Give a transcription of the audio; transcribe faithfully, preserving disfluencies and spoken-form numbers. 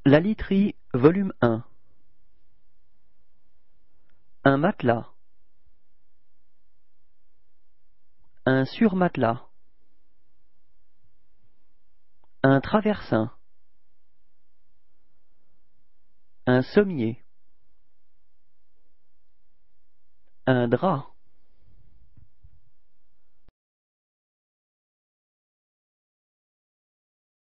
La literie, volume un. Un matelas. Un surmatelas. Un traversin. Un sommier. Un drap.